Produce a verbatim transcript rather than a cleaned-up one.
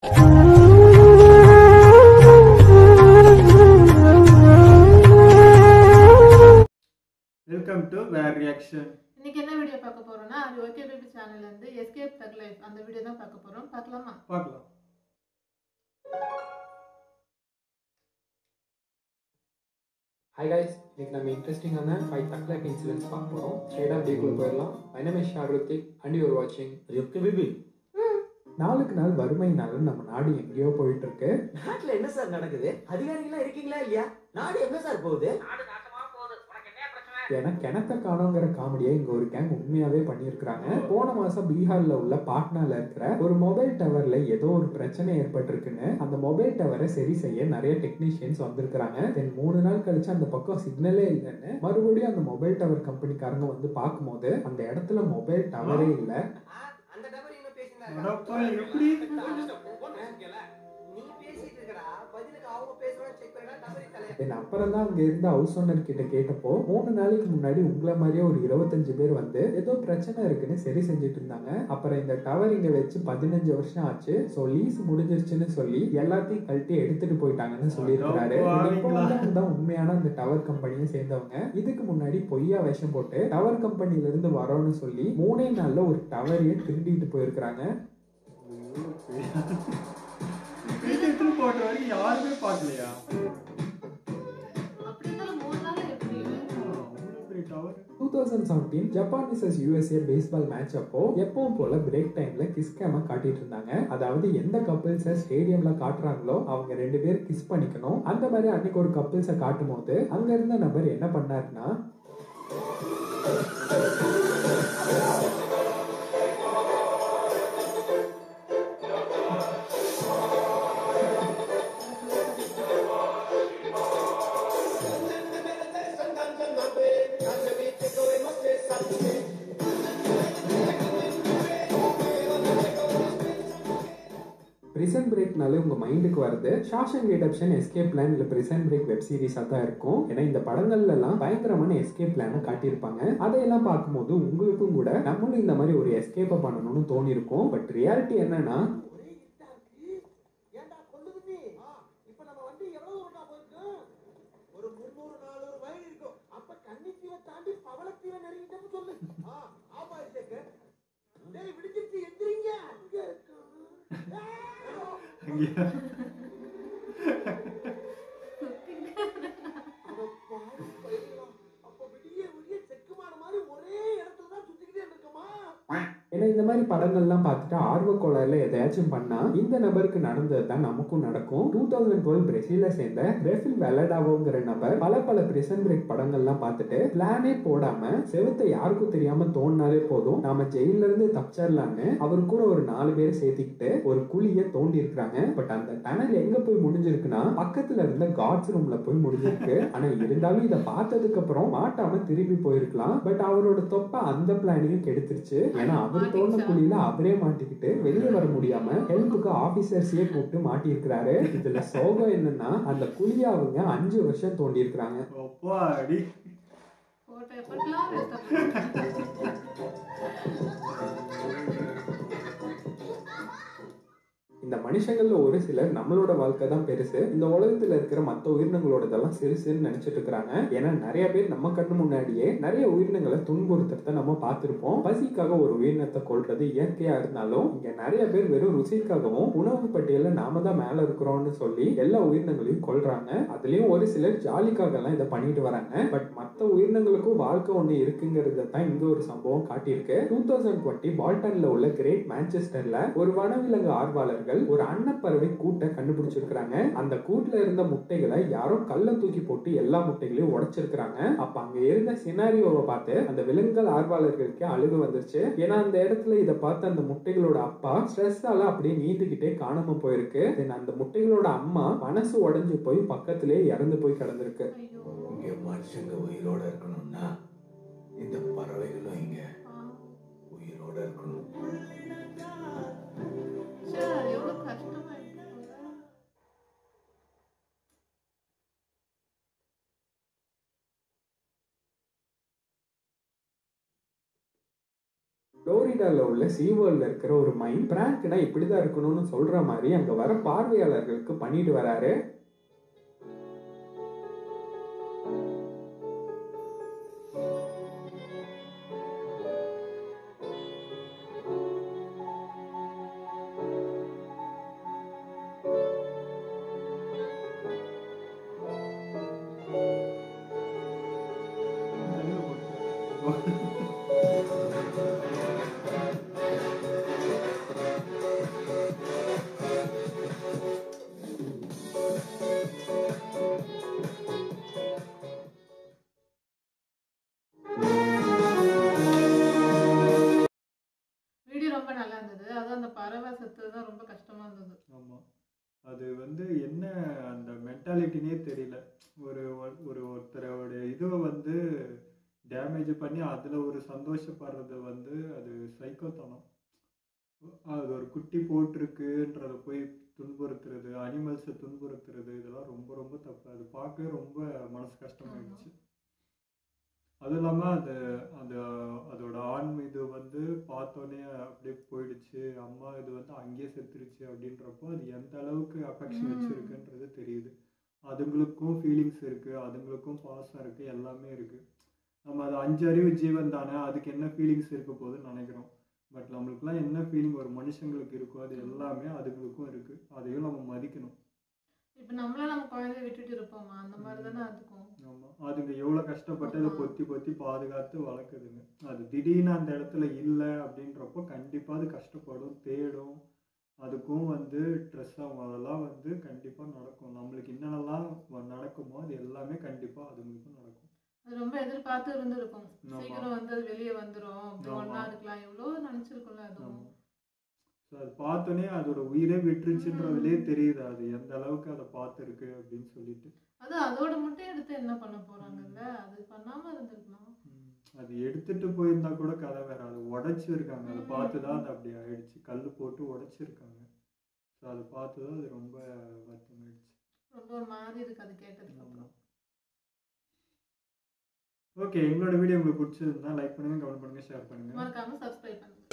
Welcome to where reaction. இன்னைக்கு என்ன video பார்க்க போறோம்னா அது ஓகே பேபி சேனல்ல இருந்து எஸ்கேப் தக் லைஃப் அந்த வீடியோ தான் பார்க்க போறோம். பார்க்கலாமா? பார்க்கலாம். Hi guys, இன்னைக்கு நம்ம இன்ட்ரெஸ்டிங்கான ஃபைவ் தக் லைஃப் இன்சிடென்ட்ஸ் பார்க்க போறோம். ஸ்ட்ரைட்டா வீடியோக்குள்ள போயிடலாம். My name is Shahrukh and you are watching okay baby. நாளுக்கு நாள் வறுமையினால நம்ம நாடு எங்கேயோ போயிட்டு இருக்கு. நாட்டுல என்ன சார் நடக்குது? அதிகாரிகளா இருக்கீங்களா இல்லையா? நாடு எங்க சார் போகுது? ஏன்னா கிணத்த காணோங்கிற காமெடியை இங்க ஒரு கேங் உண்மையாவே பண்ணியிருக்காங்க. போன மாசம் பீகார்ல உள்ள பாட்னால இருக்கிற ஒரு மொபைல் டவர்ல ஏதோ ஒரு பிரச்சனை ஏற்பட்டிருக்குன்னு அந்த மொபைல் டவரை சரி செய்ய நிறைய டெக்னீஷியன்ஸ் வந்திருக்காங்க. தென் மூணு நாள் கழிச்சு அந்த பக்கம் சிக்னலே இல்லைன்னு மறுபடியும் அந்த மொபைல் டவர் கம்பெனிக்காரங்க வந்து பார்க்கும்போது அந்த இடத்துல மொபைல் டவரே இல்ல. அந்த டவர் என்ன பேசினாங்க? எப்படி நீ பேசிட்டு இருக்கடா, பதிலுக்கு அவங்க பேசுறத செக் பண்ணா டவர் தலைய. தென் அப்புறம் தான் அங்க இருந்த ஹவுஸ் ஓனர் கிட்ட கேட்டப்போ மூணு நாளைக்கு முன்னாடி உங்களை மாதிரியே ஒரு இருபத்தஞ்சு பேர் வந்து ஏதோ பிரச்சனை இருக்குன்னு சரி செஞ்சுட்டு இருந்தாங்க. அப்புறம் இந்த டவர் இங்க வச்சு பதினஞ்சு வருஷம் ஆச்சு. சோ லீஸ் முடிஞ்சிருச்சுன்னு சொல்லி எல்லாத்தையும் கழட்டி எடுத்துட்டு போயிட்டாங்கன்னு சொல்லியிருக்காரு. தான் உண்மையான அந்த டவர் கம்பெனியை சேர்ந்தவங்க இதுக்கு முன்னாடி பொய்யா வேஷம் போட்டு டவர் கம்பெனில இருந்து வரோன்னு சொல்லி மூணே நாள்ல ஒரு டவரையே திருடிட்டு போயிருக்காங்க. யாருமே பார்க்கலையா? twenty seventeen Japan vs U S A baseball match அப்போ எப்பவும் போல பிரேக் டைம்ல கிஸ் கேம காட்டிட்டு இருந்தாங்க. அதாவது எந்த கப்பிள்ஸ ஸ்டேடியம்ல காட்டுறாங்களோ அவங்க ரெண்டு பேர் கிஸ் பண்ணிக்கணும். அந்த மாதிரி அன்னைக்கு ஒரு கப்பிள்ஸ காட்டும் போது அங்க இருந்த நபர் என்ன பண்ணாருன்னா பிரிசன் பிரேக்னாலே உங்க மைண்டுக்கு வருது ஷாஷன் ரிடெம்ப்ஷன், எஸ்கேப் பிளான் இல்ல பிரிசன் பிரேக் வெப் சீரிஸா தான் இருக்கும். ஏன்னா இந்த படங்கள்ல எல்லாம் பயங்கரமான எஸ்கேப் பிளான காட்டியிருப்பாங்க. அதையெல்லாம் பார்க்கும்போது உங்களுக்கும் கூட நம்மளும் இந்த மாதிரி ஒரு எஸ்கேப்பை பண்ணணும்னு தோணி இருக்கும். பட் ரியாலிட்டி என்னன்னா ஏன்னா இந்த மாதிரி படங்கள்லாம் பார்த்துட்டு ஆர்வ கோளாறுல எதையாச்சும் பண்ணா இந்த நபருக்கு நடந்தது தான் நமக்கும் நடக்கும். டூ தௌசண்ட் டுவெல் பிரேசில சேர்ந்த ரெஃபில் வெலடாவோங்கிற நபர் பல பல பிரிசன் பிரேக் படங்கள்லாம் பார்த்துட்டு பிளானே போடாம செவுத்தை யாருக்கும் தெரியாம தோண்டினாலே போதும் நாம ஜெயில இருந்து தப்பிச்சிடலான்னு அவர் கூட ஒரு நாலு பேர் சேர்த்துக்கிட்டு ஒரு குழிய தோண்டி இருக்கிறாங்க. பட் அந்த டனல் எங்க போய் முடிஞ்சிருக்குன்னா பக்கத்துல இருந்த காட்ஸ் ரூம்ல போய் முடிஞ்சிருக்கு. ஆனா இருந்தாலும் இதை பார்த்ததுக்கு அப்புறம் மாட்டாம திரும்பி போயிருக்கலாம். பட் அவரோட தொப்பை அந்த பிளானையும் கெடுத்துருச்சு. ஏன்னா அவர் தோண்ட குழியில அவரே மாட்டிக்கிட்டு வெளியே வர முடியாம ஹெல்ப்புக்கு ஆபீசர்ஸையே கூப்பிட்டு மாட்டி இருக்கிறாரு. இதுல சோகம் என்னன்னா அந்த குழிய அவங்க அஞ்சு வருஷம் தோண்டி இருக்கிறாங்க. இந்த மனுஷங்கள்ல ஒரு சிலர் நம்மளோட வாழ்க்கை தான் பெருசு, இந்த உலகத்துல இருக்கிற மற்ற உயிரினங்களோடதெல்லாம் சிறுசுன்னு நினைச்சிட்டு இருக்கிறாங்க. ஏன்னா நிறைய பேர் நம்ம கண்ணு முன்னாடியே நிறைய உயிரினங்களை துன்புறுத்துறத நம்ம பார்த்திருப்போம். பசிக்காக ஒரு உயிரினத்தை கொல்றது இயற்கையா இருந்தாலும் இங்க நிறைய பேர் வெறும் ருசிக்காகவும் உணவு பட்டியல நாம தான் மேல இருக்கிறோம்னு சொல்லி எல்லா உயிரினங்களையும் கொல்றாங்க. அதுலயும் ஒரு சிலர் ஜாலிக்காக எல்லாம் இதை பண்ணிட்டு வராங்க. பட் மற்ற உயிரினங்களுக்கும் வாழ்க்கை ஒண்ணு இருக்குங்கிறத தான் இங்க ஒரு சம்பவம் காட்டியிருக்கு. டூ தௌசண்ட் டுவெண்ட்டி பால்டன்ல உள்ள கிரேட் மான்செஸ்டர்ல ஒரு வனவிலங்கு ஆர்வலர்கள் ஒரு அன்னப்பறவை கூட்டை கண்டுபிடிச்சிருக்காங்க. அந்த கூட்டுல இருந்த முட்டைகளை யாரோ கல்ல தூக்கி போட்டு எல்லா முட்டைகளையும் உடைச்சிருக்காங்க. அப்ப அங்க இருந்த சினாரியோவை பார்த்து அந்த விலங்குகள் ஆர்வலர்களுக்கு அழுகு வந்துருச்சு. ஏன்னா அந்த இடத்துல இதை பார்த்து அந்த முட்டைகளோட அப்பா ஸ்ட்ரெஸ்ஸால அப்படியே நீந்துகிட்டே காணாம போயிருக்கு. அந்த முட்டைகளோட அம்மா மனசு உடைஞ்சு போய் பக்கத்திலே இறந்து போய் கிடந்திருக்கு. இங்க மனுஷங்க உயிரோட இருக்கணும்னா இந்த பறவைகளும் இங்க உயிரோட இருக்கணும். புளோரிடாவில் உள்ள சீவேர்ல்டில் இருக்கிற ஒரு மைன் பிராங்க்னா இப்படி தான் இருக்கணும்னு சொல்கிற மாதிரி அங்கே வர பார்வையாளர்களுக்கு பண்ணிட்டு வராரு. வீடியோ ரொம்ப நல்லா இருந்தது. அதான் அந்த பறவை செத்து தான் ரொம்ப கஷ்டமா இருந்தது. ஆமாம், அது வந்து என்ன அந்த மென்டாலிட்டினே தெரியல. ஒரு ஒரு ஒருத்தரோட இதுவை வந்து டேமேஜ் பண்ணி அதில் ஒரு சந்தோஷப்படுறது வந்து அது சைக்கோத்தனம். அது ஒரு குட்டி போட்டிருக்குன்றத போய் துன்புறுத்துறது, அனிமல்ஸை துன்புறுத்துறது, இதெல்லாம் ரொம்ப ரொம்ப தப்பு. அது பார்க்க ரொம்ப மனசு கஷ்டமாயிடுச்சு. அதுவும் இல்லாமல் அது அந்த அதோட ஆண் இது வந்து பார்த்தோன்னே அப்படியே போயிடுச்சு, அம்மா இது வந்து அங்கேயே செத்துருச்சு அப்படின்றப்போ அது எந்த அளவுக்கு அஃபெக்ஷன் வச்சுருக்குன்றது தெரியுது. அதுங்களுக்கும் ஃபீலிங்ஸ் இருக்குது, அதுங்களுக்கும் பாசம் இருக்குது, எல்லாமே இருக்குது. நம்ம அது அஞ்சு அறிவு ஜீவன் தானே, அதுக்கு என்ன ஃபீலிங்ஸ் இருக்க போகுதுன்னு நினைக்கிறோம். பட் நம்மளுக்குலாம் என்ன ஃபீலிங் ஒரு மனுஷங்களுக்கு இருக்கோ அது எல்லாமே அதுங்களுக்கும் இருக்குது. அதையும் நம்ம மதிக்கணும். இப்போ நம்மளாம் நம்ம குழந்தைய விட்டுட்டு இருப்போமா, அந்த மாதிரி தானே அதுக்கும். ஆமாம், அதுங்க எவ்வளோ கஷ்டப்பட்டு அதை பொத்தி பொத்தி பாதுகாத்து வளர்க்குதுங்க. அது திடீர்னு அந்த இடத்துல இல்லை அப்படின்றப்போ கண்டிப்பாக அது கஷ்டப்படும், தேடும், அதுக்கும் வந்து ஸ்ட்ரெஸ் ஆகும். அதெல்லாம் வந்து கண்டிப்பாக நடக்கும். நம்மளுக்கு என்னென்னலாம் நடக்குமோ அது எல்லாமே கண்டிப்பாக அதுங்களுக்கும் நடக்கும். அது ரொம்ப எதிர்பார்த்து இருந்திருக்கும், சீக்கிரம் வந்து அது வெளியே வந்துடும், ஒன்றா இருக்கலாம், எவ்வளோ நினச்சிருக்கும்ல அதுவும். ஸோ அது பார்த்தோன்னே அதோட உயிரே விட்டுருச்சுன்றதுலேயே தெரியுது அது எந்த அளவுக்கு அதை பார்த்துருக்கு அப்படின்னு சொல்லிட்டு. அது அதோட முட்டை எடுத்து என்ன பண்ண போறாங்கல்ல, அது பண்ணாம இருந்திருக்கலாம். அது எடுத்துட்டு போயிருந்தா கூட கதை வேற. அது உடைச்சிருக்காங்க, அதை பார்த்து தான் அது அப்படி ஆயிடுச்சு. கல் போட்டு உடைச்சிருக்காங்க. ஸோ அதை பார்த்து தான் அது ரொம்ப வருத்தமாயிடுச்சு. ரொம்ப ஒரு மாதிரி இருக்கு அது கேட்டதுக்கு அப்புறம். ஓகே, எங்களோட வீடியோ உங்களுக்கு பிடிச்சிருந்தா லைக் பண்ணுங்க, கமெண்ட் பண்ணுங்க, ஷேர் பண்ணுங்க, மறக்காம சப்ஸ்கிரைப் பண்ணுங்க.